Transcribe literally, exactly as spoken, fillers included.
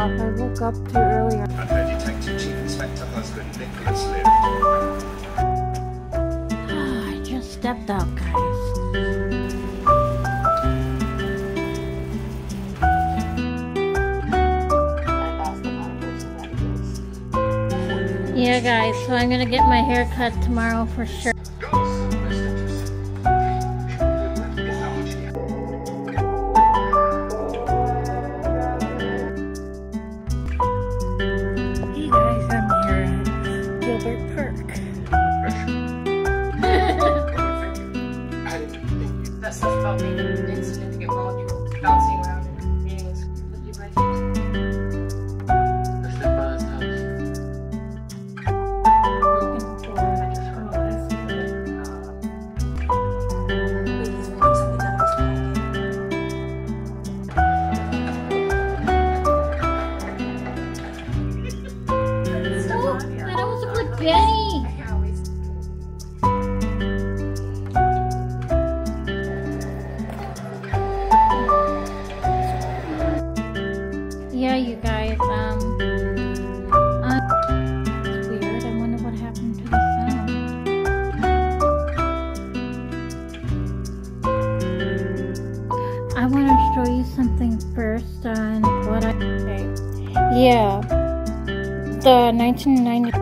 off. I woke up too early. Under Detective Chief Inspector Husband Nicholas Lind. Ah, I just stepped out, guys. Yeah, guys, so I'm gonna get my hair cut tomorrow for sure. Hey guys, I'm here at Gilbert Park. That stuff about making an insignificant molecule bouncing around in meaningless completely right. I stepped by his house. That was a good Benny. Yeah, you guys, um, uh, it's weird. I wonder what happened to the sound. I want to show you something first on what I say. Yeah, the nineteen ninety